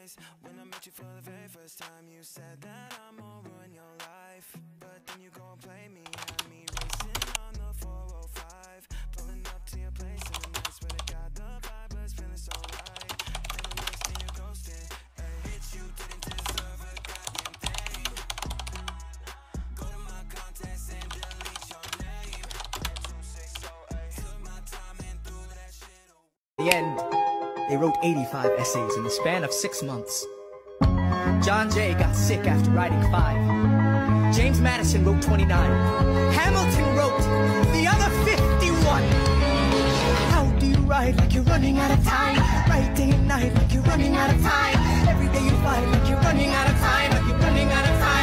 eyes. When I met you for the very first time, you said that I'm gonna ruin your life, but then you go and play me, had me racing on the 405, pulling up to your place in the night. Swear to God, the vibe was feeling so right, and the next thing you're ghosting. A hit you didn't deserve a goddamn thing. Go to my contacts and delete your name. 2608. Took my time and threw that shit away. The end. They wrote 85 essays in the span of 6 months. John Jay got sick after writing 5. James Madison wrote 29. Hamilton wrote the other 51. How do you write like you're running out of time? Write day and night like you're running out of time. Every day you fight like you're running out of time, like you're running out of time.